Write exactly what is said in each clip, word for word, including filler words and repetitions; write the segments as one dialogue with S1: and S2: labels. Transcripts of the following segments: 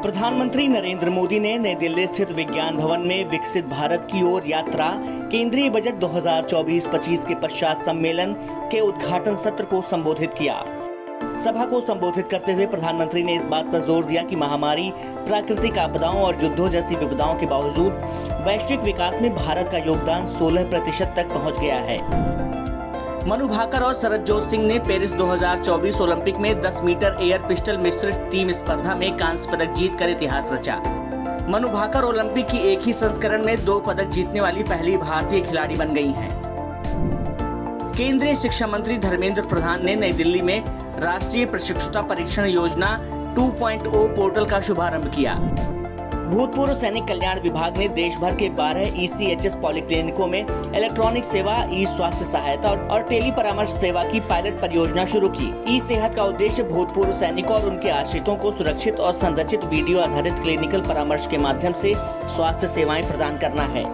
S1: प्रधानमंत्री नरेंद्र मोदी ने नई दिल्ली स्थित विज्ञान भवन में विकसित भारत की ओर यात्रा केंद्रीय बजट दो हज़ार चौबीस पच्चीस के पश्चात सम्मेलन के उद्घाटन सत्र को संबोधित किया। सभा को संबोधित करते हुए प्रधानमंत्री ने इस बात पर जोर दिया कि महामारी, प्राकृतिक आपदाओं और युद्धों जैसी विपदाओं के बावजूद वैश्विक विकास में भारत का योगदान सोलह प्रतिशत तक पहुंच गया है। मनु भाकर और सरबजोत सिंह ने पेरिस दो हज़ार चौबीस ओलंपिक में दस मीटर एयर पिस्टल मिश्रित टीम स्पर्धा में कांस्य पदक जीतकर इतिहास रचा। मनु भाकर ओलंपिक की एक ही संस्करण में दो पदक जीतने वाली पहली भारतीय खिलाड़ी बन गई हैं। केंद्रीय शिक्षा मंत्री धर्मेंद्र प्रधान ने नई दिल्ली में राष्ट्रीय प्रशिक्षुता परीक्षण योजना टू पॉइंट ओ पोर्टल का शुभारंभ किया। भूतपूर्व सैनिक कल्याण विभाग ने देश भर के बारह ई सी एच एस पॉलिक्लिनिकों में इलेक्ट्रॉनिक सेवा, ई स्वास्थ्य सहायता और टेली परामर्श सेवा की पायलट परियोजना शुरू की। ई सेहत का उद्देश्य भूतपूर्व सैनिकों और उनके आश्रितों को सुरक्षित और संरचित वीडियो आधारित क्लिनिकल परामर्श के माध्यम से स्वास्थ्य सेवाएं प्रदान करना है।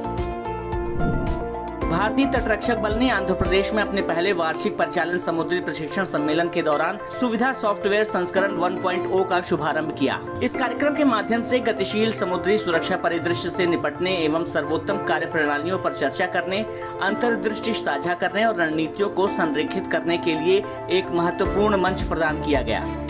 S1: भारतीय तटरक्षक बल ने आंध्र प्रदेश में अपने पहले वार्षिक परिचालन समुद्री प्रशिक्षण सम्मेलन के दौरान सुविधा सॉफ्टवेयर संस्करण वन पॉइंट ओ का शुभारंभ किया। इस कार्यक्रम के माध्यम से गतिशील समुद्री सुरक्षा परिदृश्य से निपटने एवं सर्वोत्तम कार्य प्रणालियों पर चर्चा करने, अंतर्दृष्टि साझा करने और रणनीतियों को संरेखित करने के लिए एक महत्वपूर्ण मंच प्रदान किया गया।